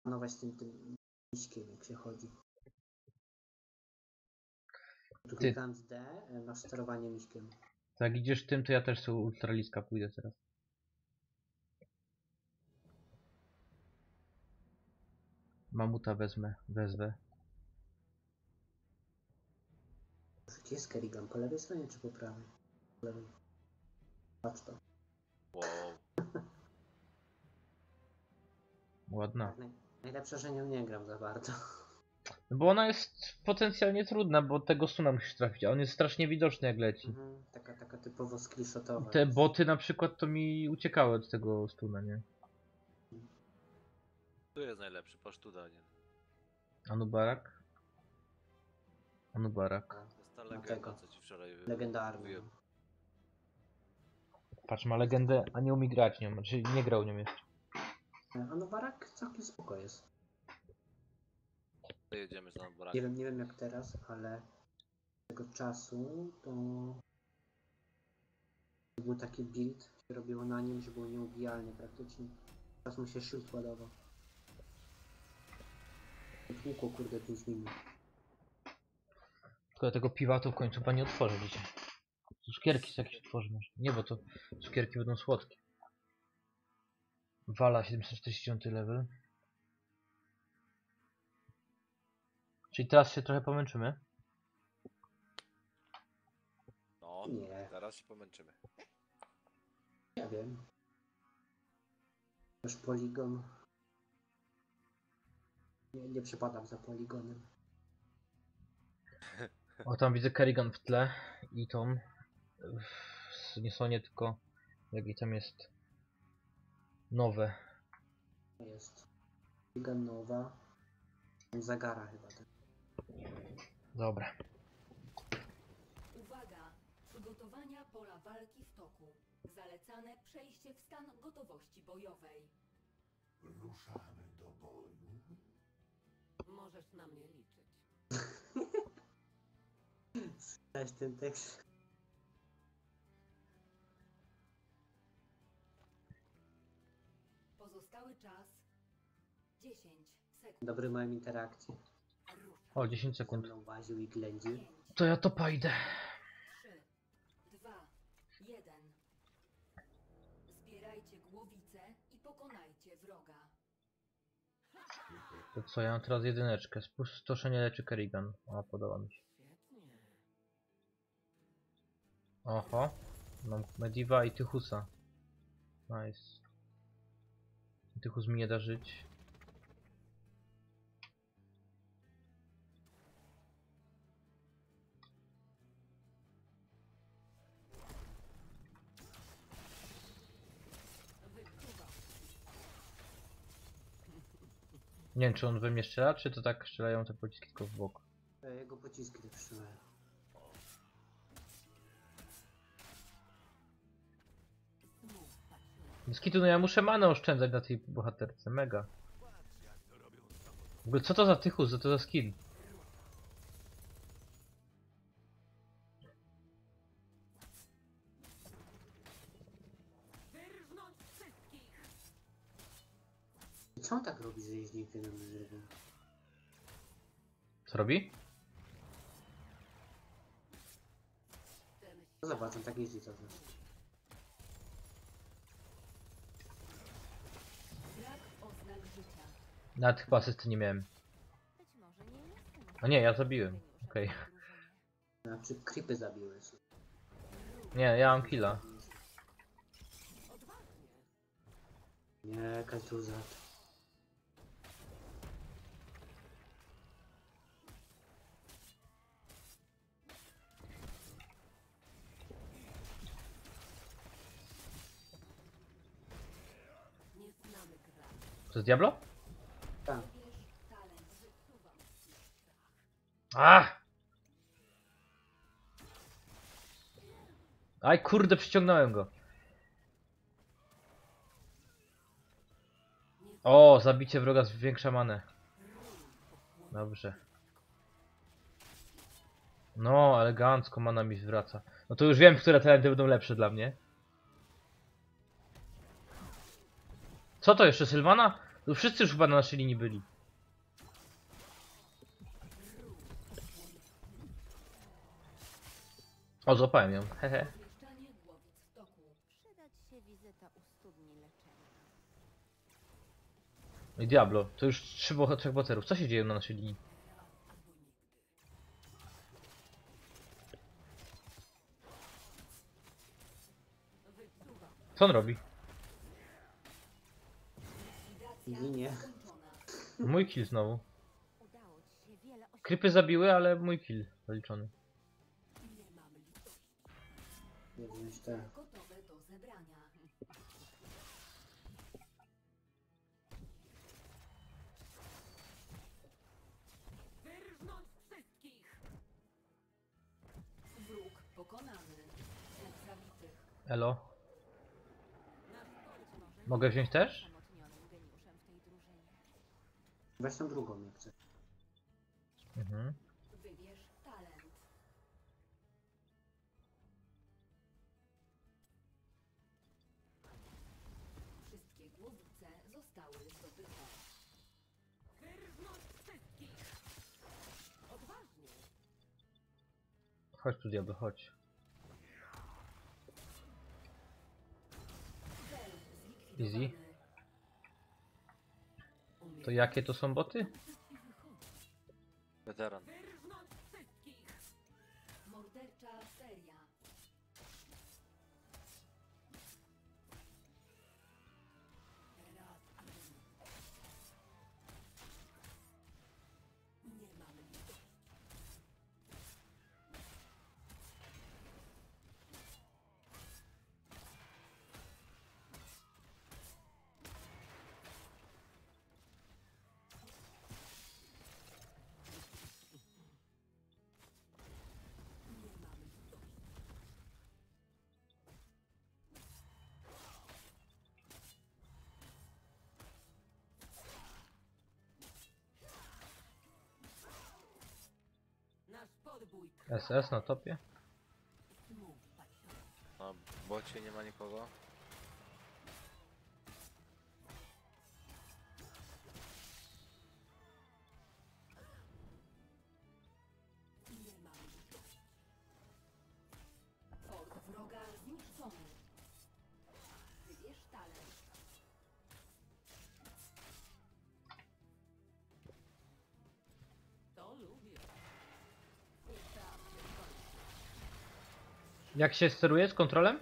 panować tym miśkiem, jak się chodzi. Tu klikając D, masz sterowanie miśkiem. Jak idziesz tym, to ja też sobie ultraliska pójdę teraz. Mamuta wezwę. Gdzie jest Kerrigan? Po lewej stronie czy po prawej? Po lewej. Patrz to. Wow. Ładna. Najlepsze, że nią nie gram za bardzo. No bo ona jest potencjalnie trudna, bo tego stuna musisz trafić, a on jest strasznie widoczny jak leci. Taka typowo skillshotowa. Te boty na przykład to mi uciekały od tego stuna, nie? Tu jest najlepszy, pasztuda, nie? Anubarak? Anubarak. To jest ta No legenda, tego. co ci wczoraj Legendarny. mówiłem. Patrz, ma legendę, a nie umie grać nią, znaczy nie grał nią jeszcze. Anobarak całkiem spoko jest. To jedziemy za Borakiem. Nie wiem jak teraz, ale tego czasu to był taki build, się robiło na nim, że był nieubijalny praktycznie. Teraz mu się shield ładował. Tłukło kurde 5 minut. Tylko tego piwa to w końcu pani otworzy dzisiaj. Cukierki jakieś otworzy może. Nie, bo to cukierki będą słodkie. Wala 749 level. Czyli teraz się trochę pomęczymy. No, Nie. teraz się pomęczymy. Ja wiem. Też poligon. Nie przypadam za poligonem. O, tam widzę Kerrigan w tle i Tom. Nie Sonie, tylko jaki tam jest nowe. Jest poligon nowa. Zagara chyba. Tak. Dobra. Uwaga! Przygotowania pola walki w toku. Zalecane przejście w stan gotowości bojowej. Ruszamy do boju. Możesz na mnie liczyć. Słyszałeś ten tekst? Pozostały czas 10 sekund. Dobry mają interakcje. O, 10 Ze sekund. mną łaził i ględził. 5, To ja to pajdę. 3, 2, 1. Zbierajcie głowice i pokonajcie wroga. To co, ja mam teraz jedyneczkę. Spustoszenie leczy Kerrigan. O, podoba mi się. Świetnie. Oho. Mam Mediva i Tychusa. Nice. Tychus mi nie da żyć. Nie wiem, czy on we mnie strzela, czy to tak strzelają te pociski tylko w bok. Jego pociski tak strzelają. Skitu, no ja muszę manę oszczędzać na tej bohaterce, mega. W ogóle co to za Tychus, co to za skill? Co on tak robi, że jeździ na drzewie? Co robi? No zobacz, on tak jeździ co znaczy. Brak oznak życia. Nawet chyba asysty nie miałem. Być może nie jestem. A nie, ja zabiłem. Okej. Znaczy creepy zabiłeś. Nie, ja mam killa. Nie, Kajtuzat. Nie znamy gra. To jest Diablo? Tak. Wybierz talent. Wyczuwam strach. A! Aj kurde, przyciągnąłem go. O, zabicie wroga zwiększa manę. Dobrze. No, elegancko mana mi zwraca. No to już wiem, które talenty będą lepsze dla mnie. Co to jeszcze, Sylwana? Tu wszyscy już chyba na naszej linii byli. O, złapałem ją, hehe. Rozmieszczanie głowic w toku. Przydać się wizyta u studni leczenia. No i Diablo, to już trzech boterów. Co się dzieje na naszej linii? Co on robi? Ginie. Mój kill znowu. Udało ci się wiele osiągnąć. Krypy zabiły, ale mój kill zaliczony. Nie wziąć te. Gotowe do zebrania. Wyrżnąć wszystkich! Wróg pokonany. Trzech zabitych. Elo. Być może Mogę wziąć też? osamotnionym geniuszem w tej drużynie. Weź tą drugą, jak chcesz. Mhm. Wybierz talent. Wszystkie głowice zostały zdobyte. Wyrżnąć wszystkich! Odważnie! Chodź tu, Diablo, chodź. Cel Easy. zlikwidowany. To jakie to są boty? Weteran. Wyrżnąć wszystkich! Mordercza seria. Nasz podbój SS na topie? Na bocie nie ma nikogo. Fort wroga zniszczony. Wybierz talent. To lubię. Jak się steruje z kontrolem?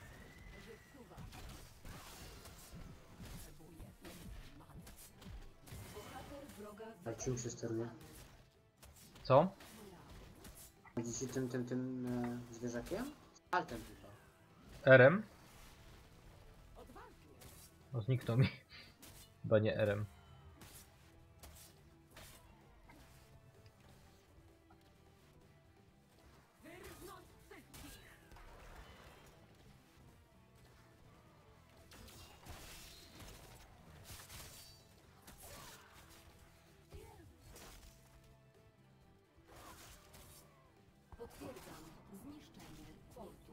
Bohater wroga A czym się steruje? Co? Widzicie tym zwierzakiem? Altem chyba. RM? O, zniknął mi. Chyba nie RM. Potwierdzam. Zniszczenie fortu.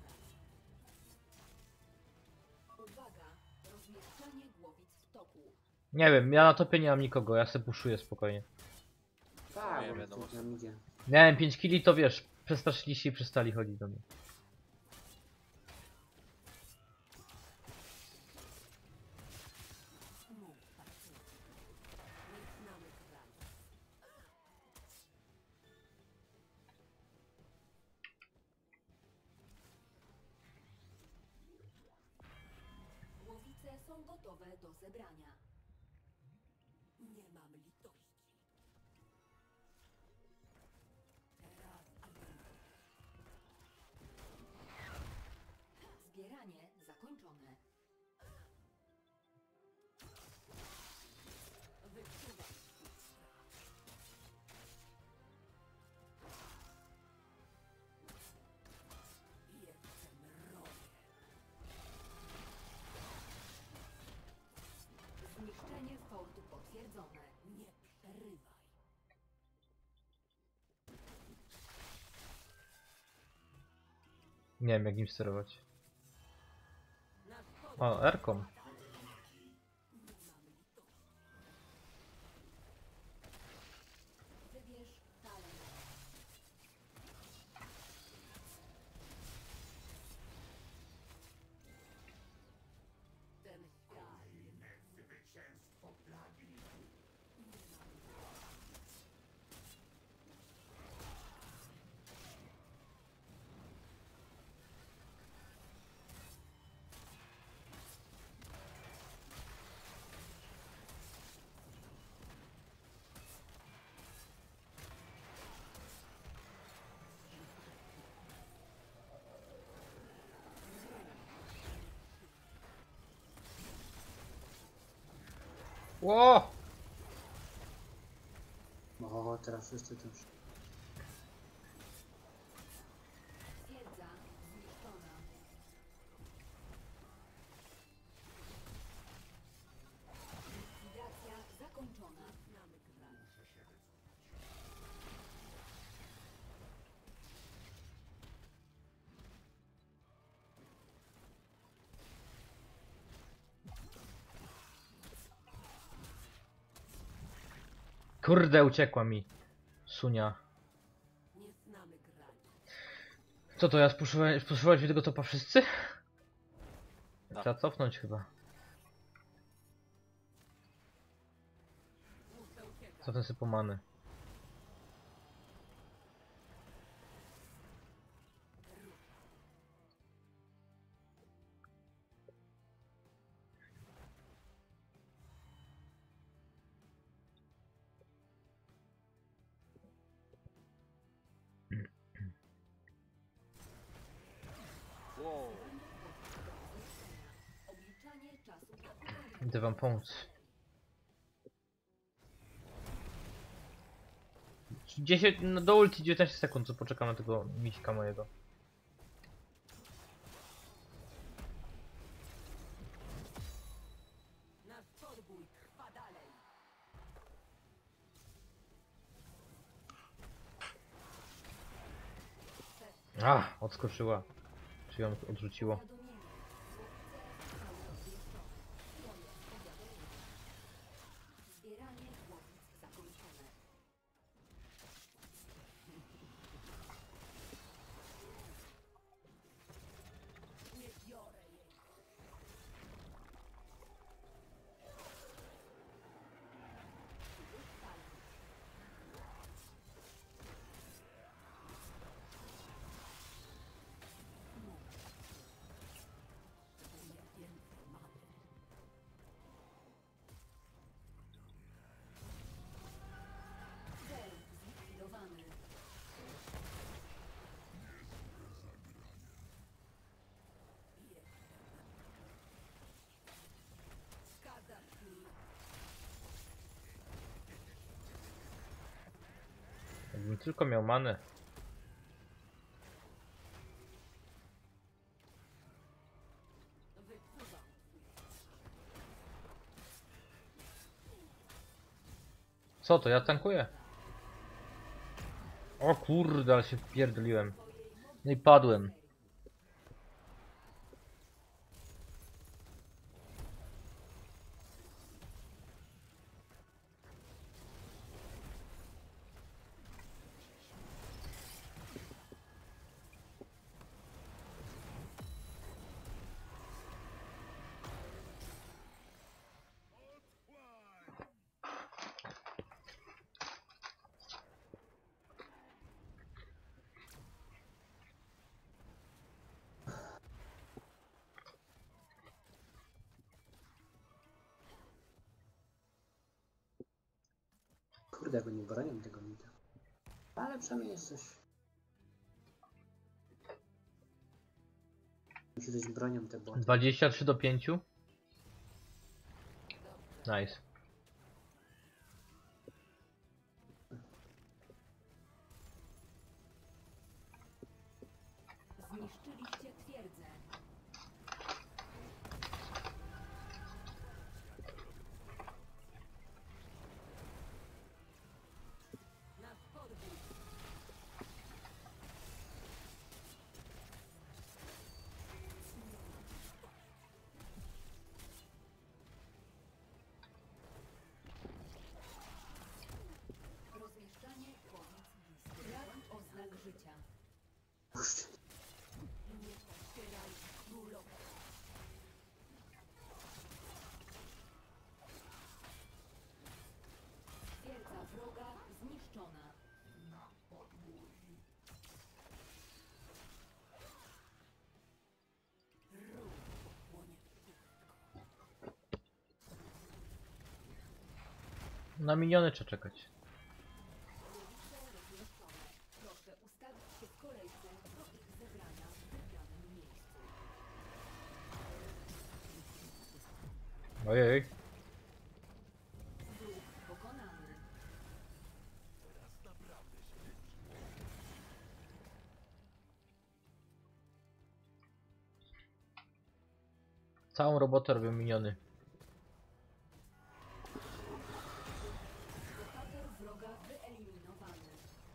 Uwaga. Rozmieszczanie głowic w toku. Nie wiem, ja na topie nie mam nikogo, ja se puszuję spokojnie. Tak, Nie bo wiadomo, tu tam idzie. Miałem 5 killi, to wiesz, przestraszyli się i przestali chodzić do mnie. Głowice są gotowe do zebrania. Nie mam litości. Zbieranie zakończone. Wyczuwam. Zniszczenie fortu potwierdzone. Nie przerywaj. Nie wiem jak nim sterować. O, R-kom. Ło! O, teraz wszyscy tam. Twierdza zniszczona. Likwidacja zakończona. Kurde, uciekła mi. Sunia. Co to, ja spuszować mi tego topa wszyscy? Tak. Trzeba cofnąć chyba. Cofnę sobie pomany. Wow. Obliczanie czasu ataku. Idę wam pomóc. 10, no do ulti 19 sekund, co poczekam na tego miśka mojego. A, odskoczyła. Czy ją odrzuciło? Powiadomienie. Zbieranie chłopic zakończone. Cel zlikwidowany. Jakbym tylko miał manę. Co to? Ja tankuję. O kurde, ale się wpierdoliłem. No i padłem. Kurde, bo nie bronią tego mida. Ale przynajmniej jest coś. Musi coś bronią te boty. 23 do 5. Nice. Zniszczyliście twierdzę. Rozmieszczanie chłopic blisko. Brak oznak życia. Puszczę. Twierdza wroga zniszczona. Na miniony trzeba czekać. Proszę ustawić się w kolejce do ich zebrania w wybranym miejscu. Ojej. Całą robotę robią miniony. Bohater wroga wyeliminowany.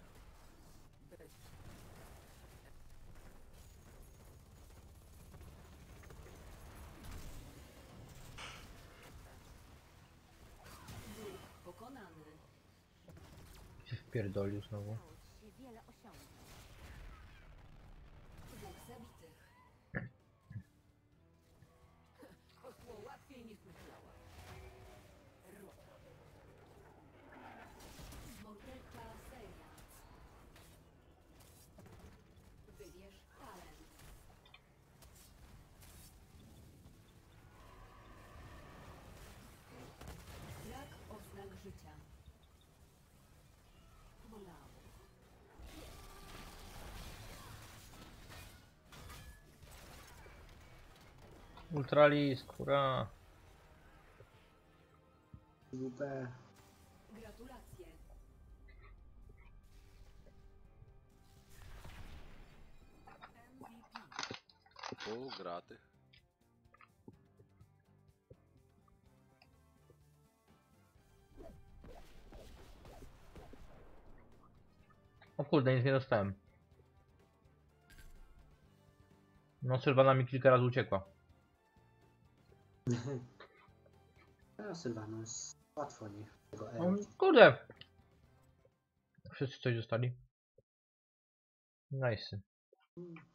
Wróg pokonany. Się wpierdolił znowu. Udało ci się wiele osiągnąć. Dwóch zabitych. Poszło łatwiej niż myślałam. Morderca Seance. Wybierz talent. Brak oznak życia. Bolało. Ultralisk, hurra! WP. Gratulacje. MVP. Pół graty. O kurde, nic nie dostałem. No, Sylwana mi kilka razy uciekła. A Sylvanus, łatwo nie. Tego No, M. kurde! Wszyscy coś dostali. Nice.